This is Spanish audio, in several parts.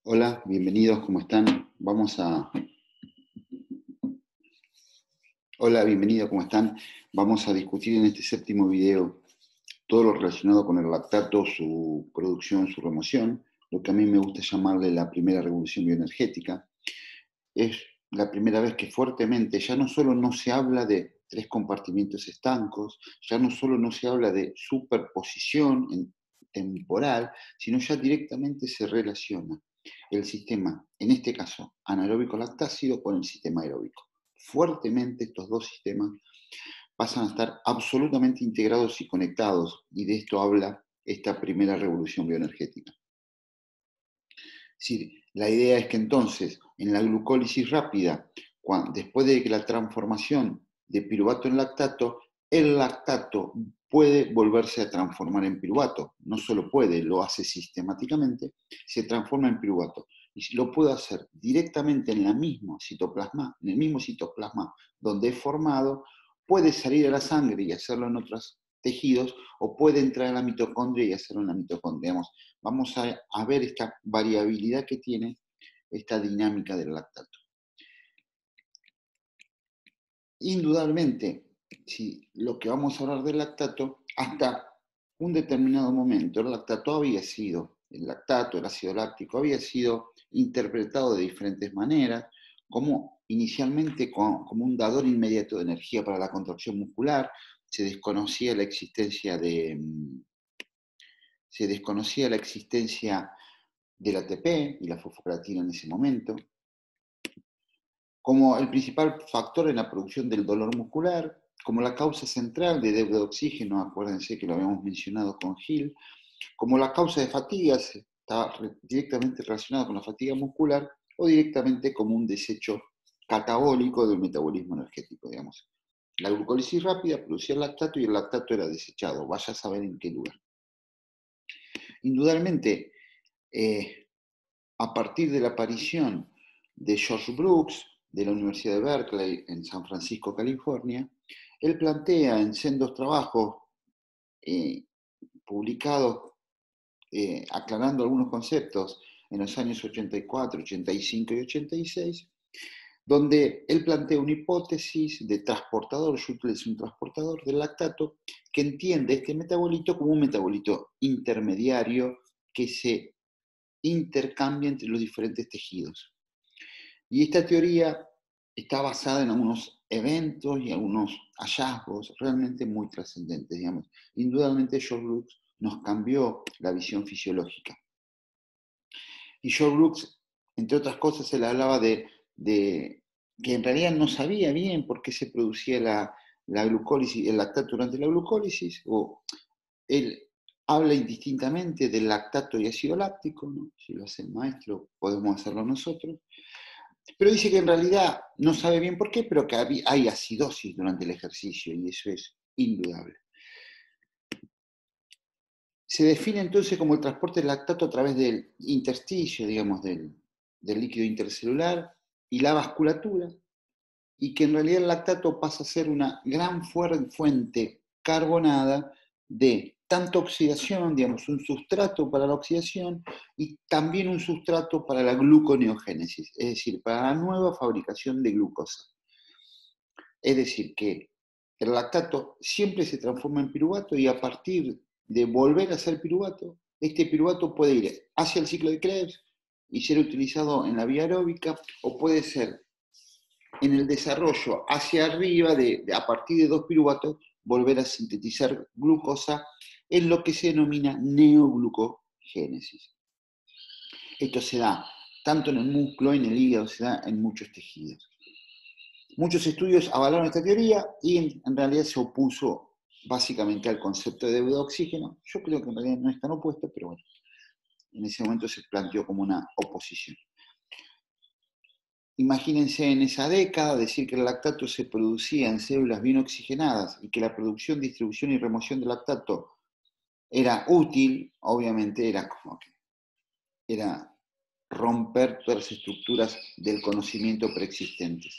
Hola, bienvenidos, ¿cómo están? Hola, bienvenidos, ¿cómo están? Vamos a discutir en este séptimo video todo lo relacionado con el lactato, su producción, su remoción, lo que a mí me gusta llamarle la primera revolución bioenergética. Es la primera vez que fuertemente ya no solo no se habla de tres compartimientos estancos, ya no solo no se habla de superposición temporal, sino ya directamente se relaciona el sistema, en este caso anaeróbico lactácido, con el sistema aeróbico. Fuertemente estos dos sistemas pasan a estar absolutamente integrados y conectados, y de esto habla esta primera revolución bioenergética. Es decir, la idea es que entonces, en la glucólisis rápida, después de que la transformación de piruvato en lactato, el lactato puede volverse a transformar en piruvato. No solo puede, lo hace sistemáticamente, se transforma en piruvato. Y si lo puede hacer directamente en el mismo citoplasma donde es formado, puede salir a la sangre y hacerlo en otros tejidos, o puede entrar a la mitocondria y hacerlo en la mitocondria. Vamos a ver esta variabilidad que tiene esta dinámica del lactato. Indudablemente, si lo que vamos a hablar del lactato, hasta un determinado momento, el lactato, el ácido láctico, había sido interpretado de diferentes maneras, como inicialmente como un dador inmediato de energía para la contracción muscular. Se desconocía la existencia del ATP y la fosfocreatina en ese momento, como el principal factor en la producción del dolor muscular, como la causa central de deuda de oxígeno, acuérdense que lo habíamos mencionado con Hill, como la causa de fatigas, está directamente relacionado con la fatiga muscular, o directamente como un desecho catabólico del metabolismo energético, digamos. La glucólisis rápida producía el lactato y el lactato era desechado, vaya a saber en qué lugar. Indudablemente, a partir de la aparición de George Brooks, de la Universidad de Berkeley, en San Francisco, California, él plantea en sendos trabajos publicados aclarando algunos conceptos en los años 84, 85 y 86, donde él plantea una hipótesis de transportador, yo utilizo un transportador del lactato, que entiende este metabolito como un metabolito intermediario que se intercambia entre los diferentes tejidos. Y esta teoría está basada en algunos eventos y algunos hallazgos realmente muy trascendentes, digamos. Indudablemente George Brooks nos cambió la visión fisiológica. Y George Brooks, entre otras cosas, él hablaba de que en realidad no sabía bien por qué se producía la glucólisis, el lactato durante la glucólisis, o él habla indistintamente del lactato y ácido láctico, ¿no? Si lo hace el maestro, podemos hacerlo nosotros. Pero dice que en realidad no sabe bien por qué, pero que hay acidosis durante el ejercicio, y eso es indudable. Se define entonces como el transporte del lactato a través del intersticio, digamos, del líquido intercelular y la vasculatura, y que en realidad el lactato pasa a ser una gran fuente carbonada de tanta oxidación, digamos, un sustrato para la oxidación y también un sustrato para la gluconeogénesis, es decir, para la nueva fabricación de glucosa. Es decir, que el lactato siempre se transforma en piruvato, y a partir de volver a ser piruvato, este piruvato puede ir hacia el ciclo de Krebs y ser utilizado en la vía aeróbica, o puede ser en el desarrollo hacia arriba, a partir de dos piruvatos, volver a sintetizar glucosa en lo que se denomina neoglucogénesis. Esto se da tanto en el músculo, en el hígado, se da en muchos tejidos. Muchos estudios avalaron esta teoría y en realidad se opuso básicamente al concepto de deuda de oxígeno. Yo creo que en realidad no es tan opuesto, pero bueno, en ese momento se planteó como una oposición. Imagínense en esa década decir que el lactato se producía en células bien oxigenadas y que la producción, distribución y remoción del lactato era útil. Obviamente era romper todas las estructuras del conocimiento preexistentes.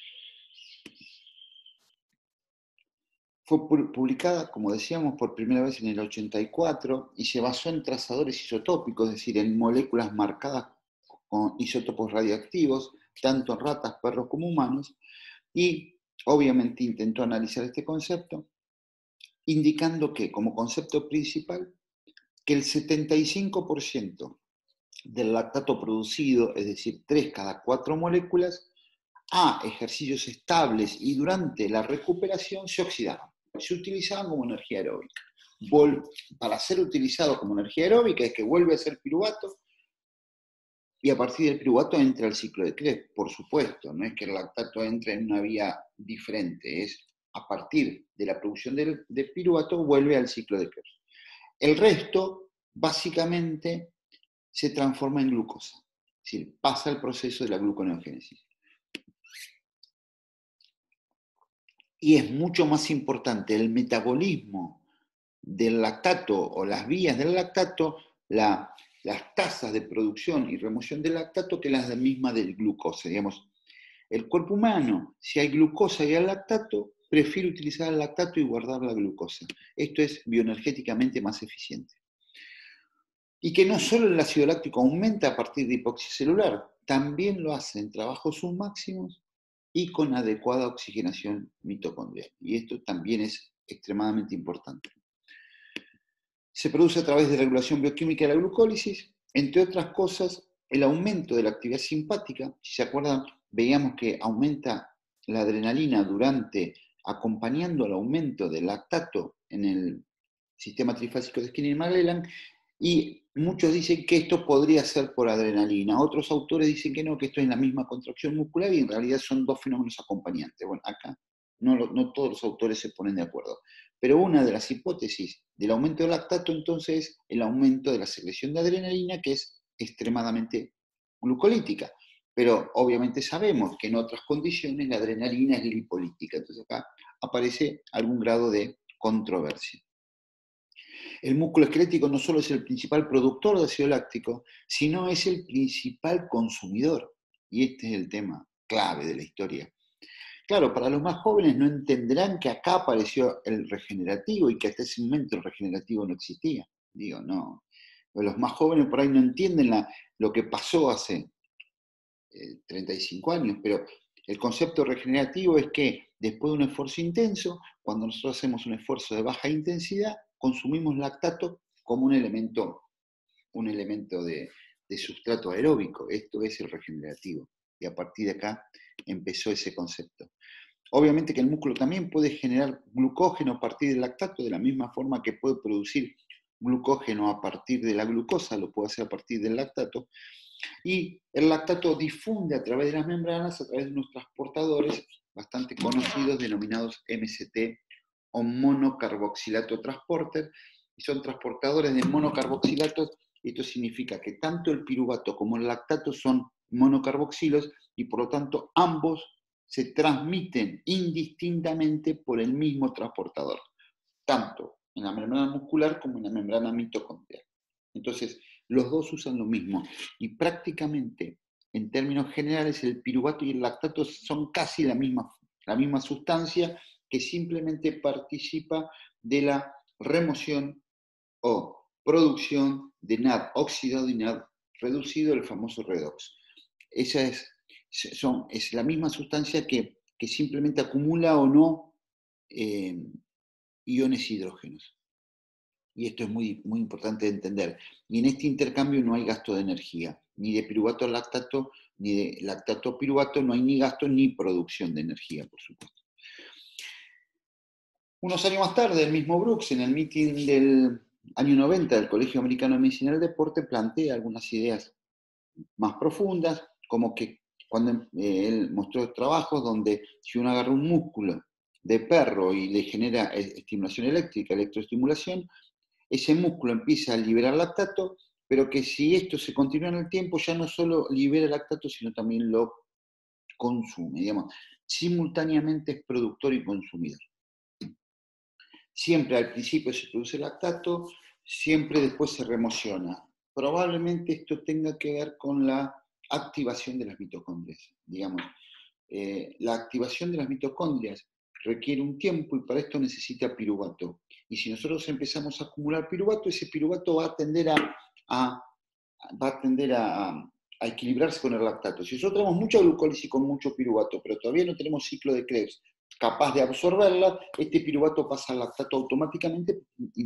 Fue publicada, como decíamos, por primera vez en el 84 y se basó en trazadores isotópicos, es decir, en moléculas marcadas con isótopos radioactivos, tanto en ratas, perros como humanos, y obviamente intentó analizar este concepto, indicando que, como concepto principal, que el 75% del lactato producido, es decir, 3 cada 4 moléculas, a ejercicios estables y durante la recuperación se oxidaban, se utilizaban como energía aeróbica. Para ser utilizado como energía aeróbica es que vuelve a ser piruvato y a partir del piruvato entra el ciclo de Krebs, por supuesto, no es que el lactato entre en una vía diferente, es a partir de la producción de piruvato vuelve al ciclo de Krebs. El resto, básicamente, se transforma en glucosa, es decir, pasa el proceso de la gluconeogénesis. Y es mucho más importante el metabolismo del lactato o las vías del lactato, las tasas de producción y remoción del lactato que las mismas del glucosa. Digamos, el cuerpo humano, si hay glucosa y hay lactato, prefiere utilizar el lactato y guardar la glucosa. Esto es bioenergéticamente más eficiente. Y que no solo el ácido láctico aumenta a partir de hipoxia celular, también lo hace en trabajos submáximos y con adecuada oxigenación mitocondrial. Y esto también es extremadamente importante. Se produce a través de regulación bioquímica de la glucólisis, entre otras cosas, el aumento de la actividad simpática. Si se acuerdan, veíamos que aumenta la adrenalina acompañando al aumento del lactato en el sistema trifásico de Skinner y Magellan, y muchos dicen que esto podría ser por adrenalina. Otros autores dicen que no, que esto es la misma contracción muscular y en realidad son dos fenómenos acompañantes. Bueno, acá no todos los autores se ponen de acuerdo. Pero una de las hipótesis del aumento del lactato entonces es el aumento de la secreción de adrenalina, que es extremadamente glucolítica. Pero obviamente sabemos que en otras condiciones la adrenalina es lipolítica. Entonces acá aparece algún grado de controversia. El músculo esquelético no solo es el principal productor de ácido láctico, sino es el principal consumidor. Y este es el tema clave de la historia. Claro, para los más jóvenes no entenderán que acá apareció el regenerativo y que hasta ese momento el regenerativo no existía. Digo, no. Los más jóvenes por ahí no entienden lo que pasó hace 35 años, pero el concepto regenerativo es que después de un esfuerzo intenso, cuando nosotros hacemos un esfuerzo de baja intensidad, consumimos lactato como un elemento de sustrato aeróbico. Esto es el regenerativo. Y a partir de acá empezó ese concepto. Obviamente que el músculo también puede generar glucógeno a partir del lactato, de la misma forma que puede producir glucógeno a partir de la glucosa, lo puede hacer a partir del lactato. Y el lactato difunde a través de las membranas, a través de unos transportadores bastante conocidos denominados MCT o monocarboxilato transporter, y son transportadores de monocarboxilatos. Esto significa que tanto el piruvato como el lactato son monocarboxilos y por lo tanto ambos se transmiten indistintamente por el mismo transportador, tanto en la membrana muscular como en la membrana mitocondrial. Entonces, los dos usan lo mismo y prácticamente, en términos generales, el piruvato y el lactato son casi la misma sustancia que simplemente participa de la remoción o producción de NAD oxidado y NAD reducido, el famoso redox. Esa es la misma sustancia que simplemente acumula o no iones hidrógenos. Y esto es muy, muy importante de entender. Y en este intercambio no hay gasto de energía, ni de piruvato a lactato, ni de lactato a piruvato, no hay ni gasto ni producción de energía, por supuesto. Unos años más tarde, el mismo Brooks, en el meeting del año 90 del Colegio Americano de Medicina del Deporte, plantea algunas ideas más profundas, como que cuando él mostró trabajos donde si uno agarra un músculo de perro y le genera estimulación eléctrica, electroestimulación, ese músculo empieza a liberar lactato, pero que si esto se continúa en el tiempo, ya no solo libera lactato, sino también lo consume. Digamos, simultáneamente es productor y consumidor. Siempre al principio se produce lactato, siempre después se remociona. Probablemente esto tenga que ver con la activación de las mitocondrias. Digamos, la activación de las mitocondrias requiere un tiempo y para esto necesita piruvato. Y si nosotros empezamos a acumular piruvato, ese piruvato va a tender a a equilibrarse con el lactato. Si nosotros tenemos mucha glucólisis con mucho piruvato, pero todavía no tenemos ciclo de Krebs capaz de absorberla, este piruvato pasa al lactato automáticamente,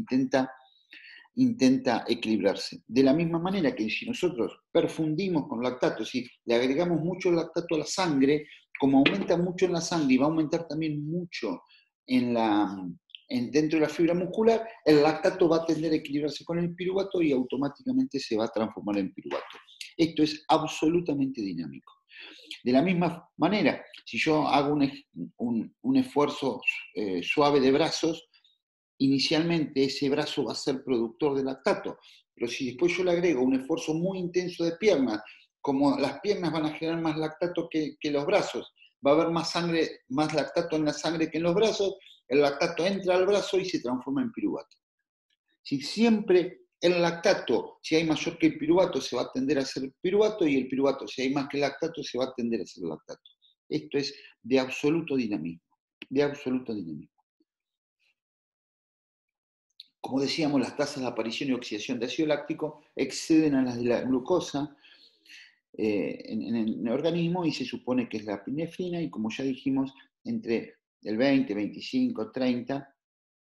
intenta equilibrarse. De la misma manera que si nosotros perfundimos con lactato, si le agregamos mucho lactato a la sangre, como aumenta mucho en la sangre y va a aumentar también mucho dentro de la fibra muscular, el lactato va a tender a equilibrarse con el piruvato y automáticamente se va a transformar en piruvato. Esto es absolutamente dinámico. De la misma manera, si yo hago un esfuerzo suave de brazos, inicialmente ese brazo va a ser productor de lactato, pero si después yo le agrego un esfuerzo muy intenso de piernas, como las piernas van a generar más lactato que los brazos, va a haber más lactato en la sangre que en los brazos, el lactato entra al brazo y se transforma en piruvato. Si siempre el lactato, si hay mayor que el piruvato, se va a tender a ser piruvato, y el piruvato, si hay más que el lactato, se va a tender a ser lactato. Esto es de absoluto dinamismo, de absoluto dinamismo. Como decíamos, las tasas de aparición y oxidación de ácido láctico exceden a las de la glucosa en el organismo, y se supone que es la epinefrina, y como ya dijimos, entre el 20, 25, 30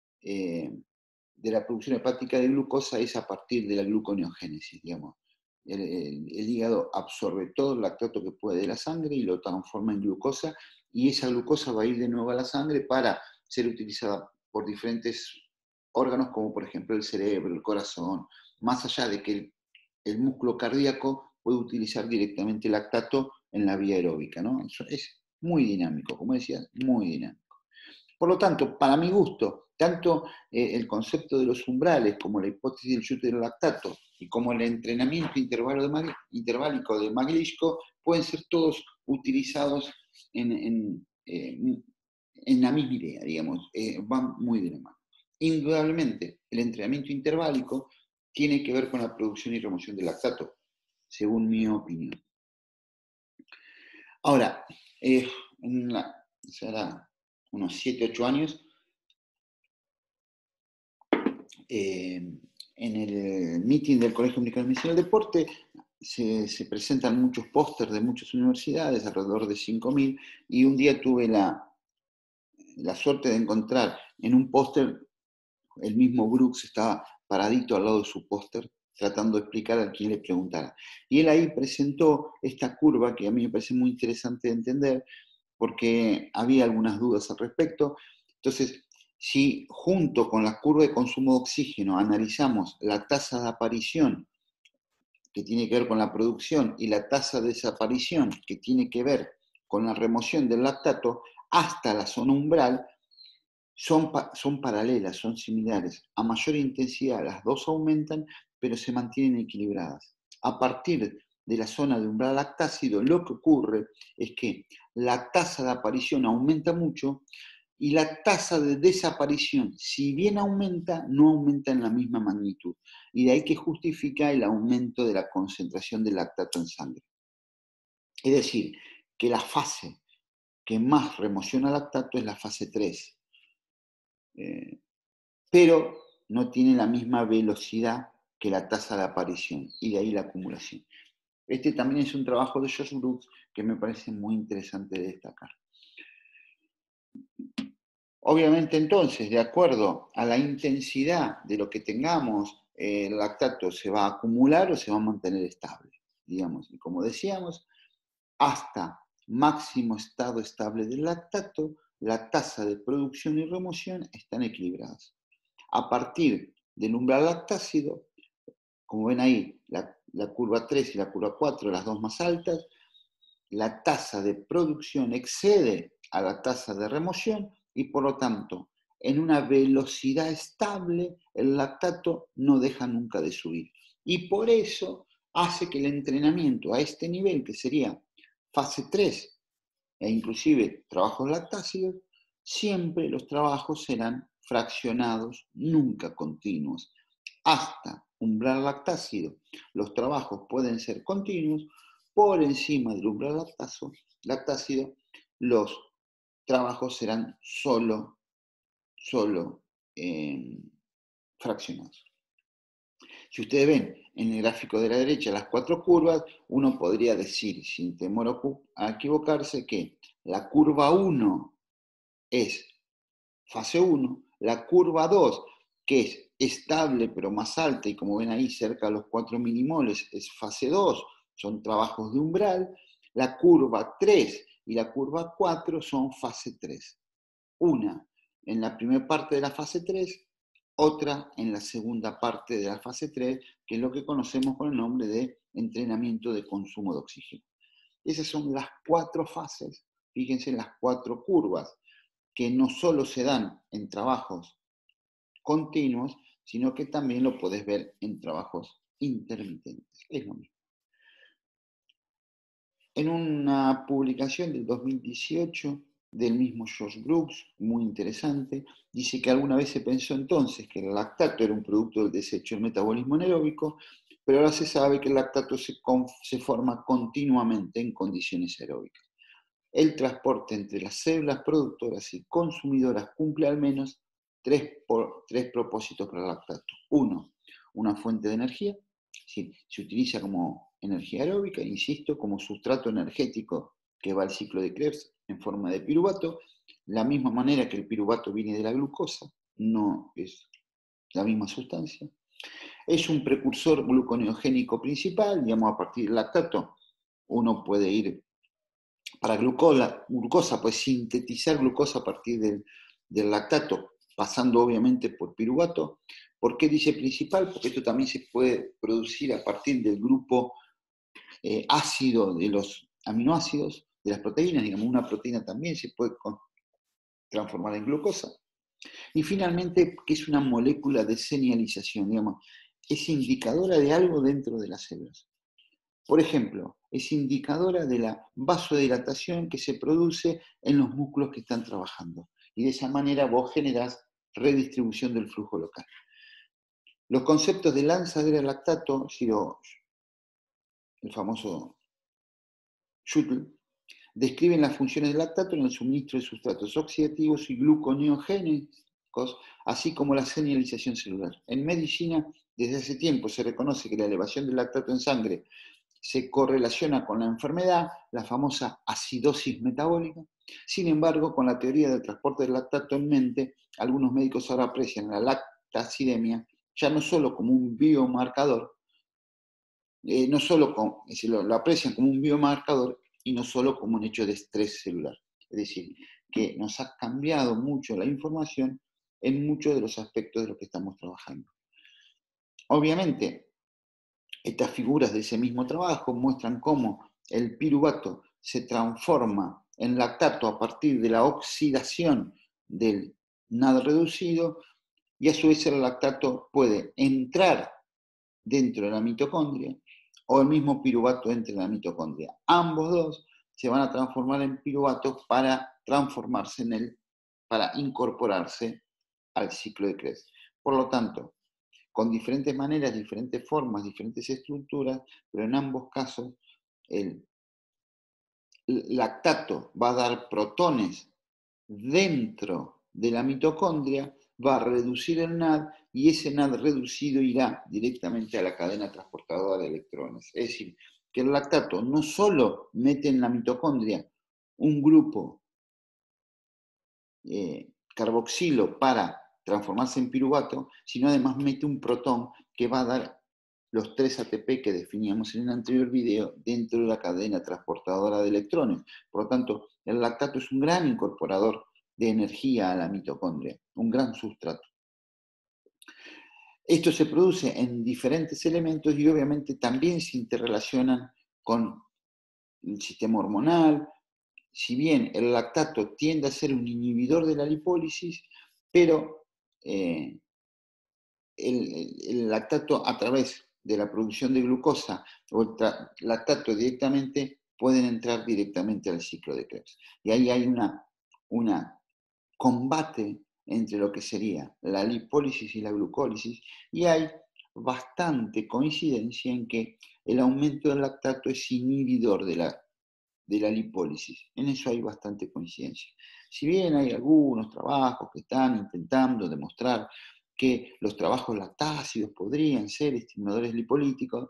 de la producción hepática de glucosa es a partir de la gluconeogénesis, digamos. El hígado absorbe todo el lactato que puede de la sangre y lo transforma en glucosa, y esa glucosa va a ir de nuevo a la sangre para ser utilizada por diferentes órganos, como por ejemplo el cerebro, el corazón, más allá de que el músculo cardíaco puede utilizar directamente el lactato en la vía aeróbica, ¿no? Eso es muy dinámico, como decía, muy dinámico. Por lo tanto, para mi gusto, tanto el concepto de los umbrales como la hipótesis del yutero-lactato y como el entrenamiento interválico de Magliszko pueden ser todos utilizados en la misma idea, digamos, van muy de la mano. Indudablemente, el entrenamiento interválico tiene que ver con la producción y remoción del lactato, según mi opinión. Ahora, será unos 7, 8 años, en el meeting del Colegio Americano de Medicina del Deporte se presentan muchos pósters de muchas universidades, alrededor de 5.000, y un día tuve la suerte de encontrar en un póster, el mismo Brooks estaba paradito al lado de su póster, tratando de explicar a quien le preguntara. Y él ahí presentó esta curva que a mí me parece muy interesante de entender, porque había algunas dudas al respecto. Entonces, si junto con la curva de consumo de oxígeno analizamos la tasa de aparición que tiene que ver con la producción y la tasa de desaparición que tiene que ver con la remoción del lactato, hasta la zona umbral, son paralelas, son similares. A mayor intensidad las dos aumentan, pero se mantienen equilibradas. A partir de la zona de umbral lactácido, lo que ocurre es que la tasa de aparición aumenta mucho y la tasa de desaparición, si bien aumenta, no aumenta en la misma magnitud. Y de ahí que justifica el aumento de la concentración de lactato en sangre. Es decir, que la fase que más remociona lactato es la fase 3. Pero no tiene la misma velocidad que la tasa de aparición, y de ahí la acumulación. Este también es un trabajo de Josh Brooks que me parece muy interesante de destacar. Obviamente entonces, de acuerdo a la intensidad de lo que tengamos, el lactato se va a acumular o se va a mantener estable, digamos. Y como decíamos, hasta máximo estado estable del lactato, la tasa de producción y remoción están equilibradas. A partir del umbral lactácido, como ven ahí, la curva 3 y la curva 4, las dos más altas, la tasa de producción excede a la tasa de remoción y por lo tanto, en una velocidad estable, el lactato no deja nunca de subir. Y por eso hace que el entrenamiento a este nivel, que sería fase 3, e inclusive trabajos lactácidos, siempre los trabajos serán fraccionados, nunca continuos. Hasta umbral lactácido, los trabajos pueden ser continuos. Por encima del umbral lactácido, los trabajos serán solo fraccionados. Si ustedes ven en el gráfico de la derecha las 4 curvas, uno podría decir, sin temor a equivocarse, que la curva 1 es fase 1, la curva 2, que es estable pero más alta, y como ven ahí cerca de los 4 milimoles, es fase 2, son trabajos de umbral, la curva 3 y la curva 4 son fase 3. Una en la primera parte de la fase 3, otra en la segunda parte de la fase 3, que es lo que conocemos con el nombre de entrenamiento de consumo de oxígeno. Esas son las 4 fases, fíjense en las 4 curvas, que no solo se dan en trabajos continuos, sino que también lo podés ver en trabajos intermitentes. Es lo mismo. En una publicación del 2018 del mismo George Brooks, muy interesante, dice que alguna vez se pensó entonces que el lactato era un producto del desecho del metabolismo anaeróbico, pero ahora se sabe que el lactato se forma continuamente en condiciones aeróbicas. El transporte entre las células productoras y consumidoras cumple al menos tres propósitos para el lactato. Uno, una fuente de energía, es decir, se utiliza como energía aeróbica, insisto, como sustrato energético que va al ciclo de Krebs en forma de piruvato, la misma manera que el piruvato viene de la glucosa, no es la misma sustancia. Es un precursor gluconeogénico principal, digamos, a partir del lactato uno puede ir para glucosa, pues sintetizar glucosa a partir del lactato, pasando obviamente por piruvato. ¿Por qué dice principal? Porque esto también se puede producir a partir del grupo ácido de los aminoácidos, de las proteínas, digamos, una proteína también se puede transformar en glucosa. Y finalmente, que es una molécula de señalización, digamos, es indicadora de algo dentro de las células. Por ejemplo, es indicadora de la vasodilatación que se produce en los músculos que están trabajando. Y de esa manera vos generás redistribución del flujo local. Los conceptos de lanzadera-lactato, el famoso Schuttle, describen las funciones del lactato en el suministro de sustratos oxidativos y gluconeogénicos, así como la señalización celular. En medicina, desde hace tiempo se reconoce que la elevación del lactato en sangre se correlaciona con la enfermedad, la famosa acidosis metabólica. Sin embargo, con la teoría del transporte del lactato en mente, algunos médicos ahora aprecian la lactacidemia ya no solo como un biomarcador, lo aprecian como un biomarcador y no solo como un hecho de estrés celular. Es decir, que nos ha cambiado mucho la información en muchos de los aspectos de lo que estamos trabajando. Obviamente, estas figuras de ese mismo trabajo muestran cómo el piruvato se transforma en lactato a partir de la oxidación del NAD reducido, y a su vez el lactato puede entrar dentro de la mitocondria o el mismo piruvato entre la mitocondria. Ambos dos se van a transformar en piruvatos para para incorporarse al ciclo de Krebs. Por lo tanto, con diferentes maneras, diferentes formas, diferentes estructuras, pero en ambos casos el lactato va a dar protones dentro de la mitocondria, va a reducir el NAD y ese NAD reducido irá directamente a la cadena transportadora de electrones. Es decir, que el lactato no solo mete en la mitocondria un grupo carboxilo para transformarse en piruvato, sino además mete un protón que va a dar los 3 ATP que definíamos en el anterior video dentro de la cadena transportadora de electrones. Por lo tanto, el lactato es un gran incorporador de energía a la mitocondria, un gran sustrato. Esto se produce en diferentes elementos y obviamente también se interrelacionan con el sistema hormonal. Si bien el lactato tiende a ser un inhibidor de la lipólisis, pero el lactato a través de la producción de glucosa o el lactato directamente pueden entrar directamente al ciclo de Krebs. Y ahí hay una combate entre lo que sería la lipólisis y la glucólisis, y hay bastante coincidencia en que el aumento del lactato es inhibidor de la lipólisis. En eso hay bastante coincidencia. Si bien hay algunos trabajos que están intentando demostrar que los trabajos lactácidos podrían ser estimuladores lipolíticos,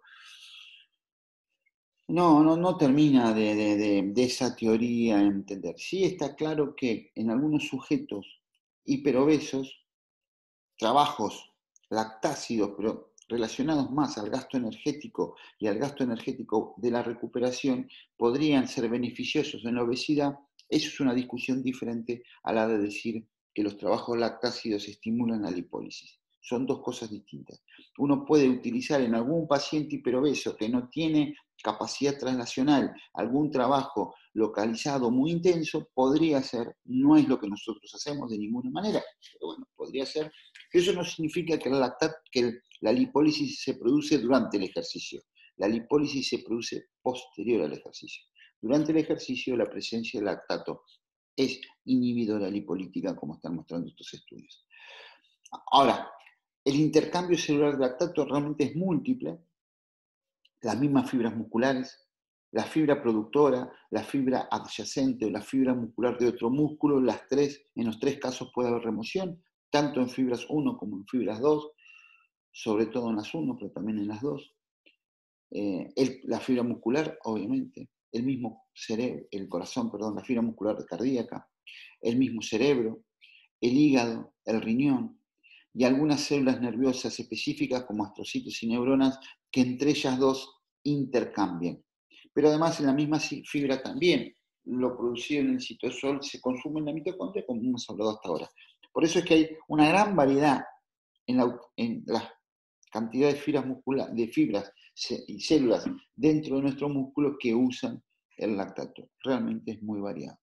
no termina de esa teoría entender. Sí está claro que en algunos sujetos hiperobesos, trabajos lactácidos, pero relacionados más al gasto energético y al gasto energético de la recuperación, podrían ser beneficiosos en la obesidad. Eso es una discusión diferente a la de decir que los trabajos lactácidos estimulan la lipólisis. Son dos cosas distintas. Uno puede utilizar en algún paciente hiperobeso que no tiene capacidad translacional algún trabajo localizado muy intenso, podría ser, no es lo que nosotros hacemos de ninguna manera, pero bueno, podría ser. Eso no significa que la lipólisis se produce durante el ejercicio. La lipólisis se produce posterior al ejercicio. Durante el ejercicio, la presencia de lactato es inhibidora lipolítica, como están mostrando estos estudios. Ahora, el intercambio celular de lactato realmente es múltiple. Las mismas fibras musculares, la fibra productora, la fibra adyacente o la fibra muscular de otro músculo, en los tres casos puede haber remoción, tanto en fibras 1 como en fibras 2, sobre todo en las 1, pero también en las 2. La fibra muscular, obviamente, el mismo cerebro, el corazón, perdón, la fibra muscular cardíaca, el mismo cerebro, el hígado, el riñón y algunas células nerviosas específicas como astrocitos y neuronas que entre ellas dos intercambian. Pero además en la misma fibra también lo producido en el citosol se consume en la mitocondria, como hemos hablado hasta ahora. Por eso es que hay una gran variedad en la cantidad de fibras y células dentro de nuestro músculo que usan el lactato. Realmente es muy variado.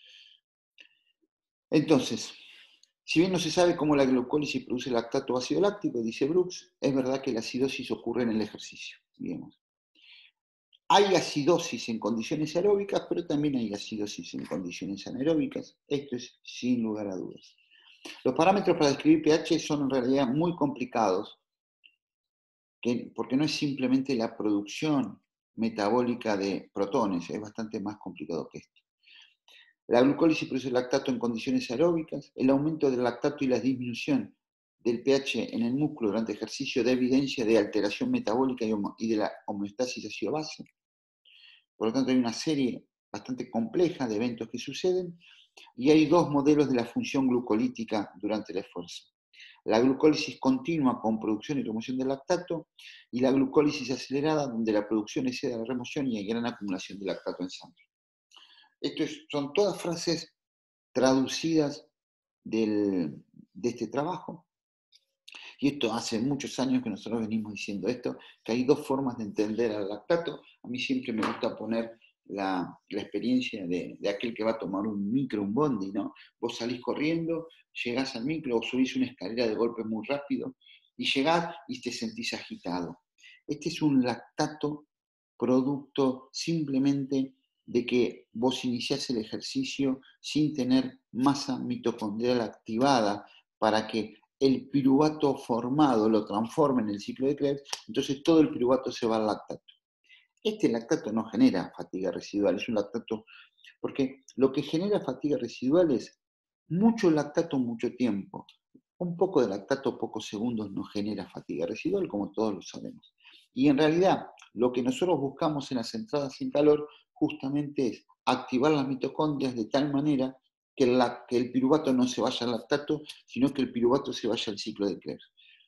Entonces, si bien no se sabe cómo la glucólisis produce lactato o ácido láctico, dice Brooks, es verdad que la acidosis ocurre en el ejercicio. Digamos. Hay acidosis en condiciones aeróbicas, pero también hay acidosis en condiciones anaeróbicas. Esto es sin lugar a dudas. Los parámetros para describir pH son en realidad muy complicados, porque no es simplemente la producción metabólica de protones, es bastante más complicado que esto. La glucólisis produce lactato en condiciones aeróbicas, el aumento del lactato y la disminución del pH en el músculo durante ejercicio da evidencia de alteración metabólica y de la homeostasis ácido-base. Por lo tanto, hay una serie bastante compleja de eventos que suceden y hay dos modelos de la función glucolítica durante el esfuerzo. La glucólisis continua con producción y remoción de lactato y la glucólisis acelerada donde la producción excede a la remoción y hay gran acumulación de lactato en sangre. Son todas frases traducidas de este trabajo. Y esto hace muchos años que nosotros venimos diciendo esto, que hay dos formas de entender al lactato. A mí siempre me gusta poner la experiencia de aquel que va a tomar un micro, un bondi, ¿no? Vos salís corriendo, llegás al micro o subís una escalera de golpe muy rápido y llegás y te sentís agitado. Este es un lactato producto simplemente de que vos iniciás el ejercicio sin tener masa mitocondrial activada para que el piruvato formado lo transforme en el ciclo de Krebs, entonces todo el piruvato se va al lactato. Este lactato no genera fatiga residual, es un lactato, porque lo que genera fatiga residual es mucho lactato mucho tiempo. Un poco de lactato pocos segundos no genera fatiga residual, como todos lo sabemos. Y en realidad, lo que nosotros buscamos en las entradas sin calor justamente es activar las mitocondrias de tal manera que el piruvato no se vaya al lactato, sino que el piruvato se vaya al ciclo de Krebs.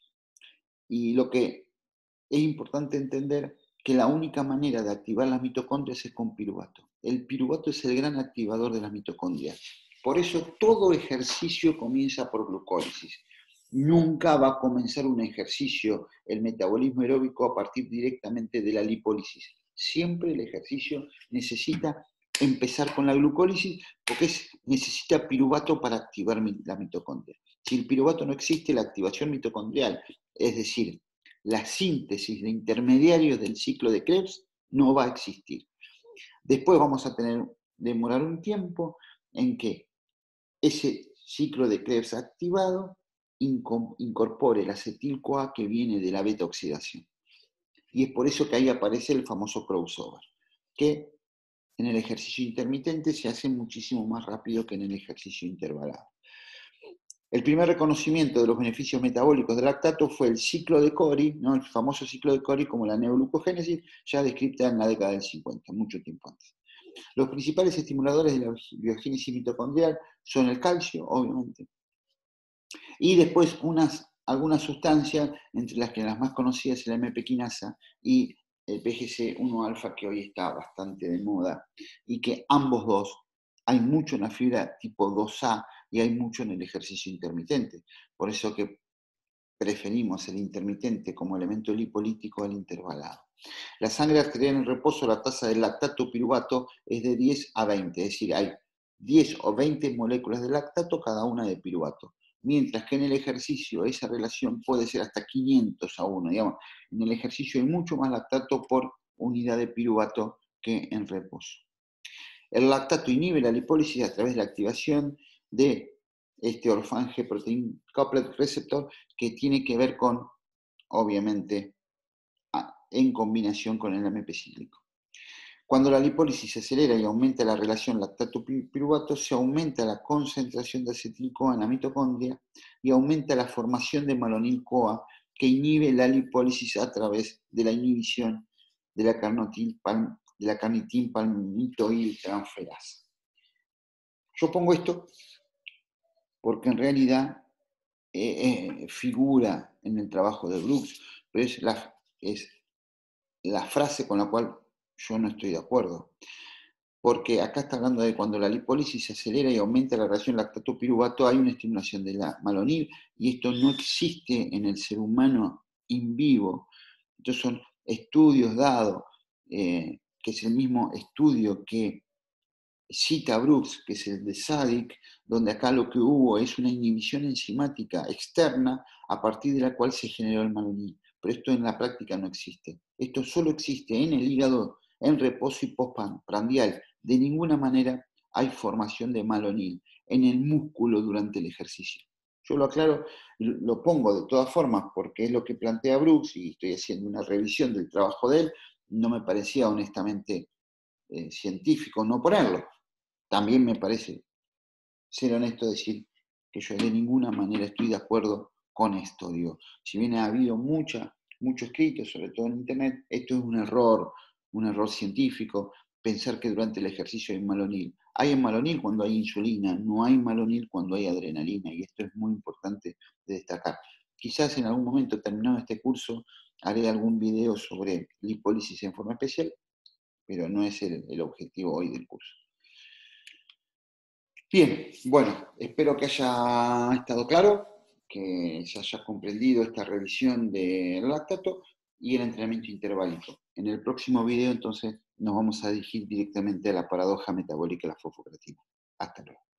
Y lo que es importante entender que la única manera de activar las mitocondrias es con piruvato. El piruvato es el gran activador de las mitocondrias. Por eso todo ejercicio comienza por glucólisis. Nunca va a comenzar un ejercicio, el metabolismo aeróbico, a partir directamente de la lipólisis. Siempre el ejercicio necesita empezar con la glucólisis porque necesita piruvato para activar la mitocondria. Si el piruvato no existe, la activación mitocondrial, es decir, la síntesis de intermediarios del ciclo de Krebs, no va a existir. Después vamos a demorar un tiempo en que ese ciclo de Krebs activado incorpore el acetil-CoA que viene de la beta-oxidación. Y es por eso que ahí aparece el famoso crossover, que en el ejercicio intermitente se hace muchísimo más rápido que en el ejercicio intervalado. El primer reconocimiento de los beneficios metabólicos del lactato fue el ciclo de Cori, ¿no? El famoso ciclo de Cori como la neoglucogénesis, ya descrita en la década del 50, mucho tiempo antes. Los principales estimuladores de la biogénesis mitocondrial son el calcio, obviamente, y después algunas sustancias, entre las que las más conocidas es la MP quinasa y el PGC1 alfa, que hoy está bastante de moda, y que ambos dos, hay mucho en la fibra tipo 2A y hay mucho en el ejercicio intermitente. Por eso que preferimos el intermitente como elemento lipolítico al intervalado. La sangre arterial en reposo, la tasa del lactato piruvato es de 10 a 20, es decir, hay 10 o 20 moléculas de lactato cada una de piruvato. Mientras que en el ejercicio esa relación puede ser hasta 500 a 1. Digamos, en el ejercicio hay mucho más lactato por unidad de piruvato que en reposo. El lactato inhibe la lipólisis a través de la activación de este orphan-G protein couplet receptor, que tiene que ver con, obviamente, en combinación con el AMP cíclico. Cuando la lipólisis se acelera y aumenta la relación lactato-piruvato, se aumenta la concentración de acetil-CoA en la mitocondria y aumenta la formación de malonil-CoA, que inhibe la lipólisis a través de la inhibición de la carnitin-palmitoyltransferasa. Yo pongo esto porque en realidad figura en el trabajo de Brooks, pero es la frase con la cual yo no estoy de acuerdo. Porque acá está hablando de cuando la lipólisis se acelera y aumenta la relación lactato-piruvato, hay una estimulación de la malonil, y esto no existe en el ser humano in vivo. Estos son estudios dados, que es el mismo estudio que cita Brooks, que es el de SADIC, donde acá lo que hubo es una inhibición enzimática externa a partir de la cual se generó el malonil. Pero esto en la práctica no existe. Esto solo existe en el hígado, en reposo y postprandial. De ninguna manera hay formación de malonil en el músculo durante el ejercicio. Yo lo aclaro, lo pongo de todas formas porque es lo que plantea Brooks y estoy haciendo una revisión del trabajo de él. No me parecía honestamente científico no ponerlo. También me parece ser honesto decir que yo de ninguna manera estoy de acuerdo con esto. Digo, si bien ha habido mucho escrito, sobre todo en Internet, esto es un error científico, pensar que durante el ejercicio hay malonil. Hay malonil cuando hay insulina, no hay malonil cuando hay adrenalina, y esto es muy importante de destacar. Quizás en algún momento, terminado este curso, haré algún video sobre lipólisis en forma especial, pero no es el objetivo hoy del curso. Bien, bueno, espero que haya estado claro, que se haya comprendido esta revisión del lactato y el entrenamiento interválico. En el próximo video, entonces, nos vamos a dirigir directamente a la paradoja metabólica de la fosfocreatina. Hasta luego.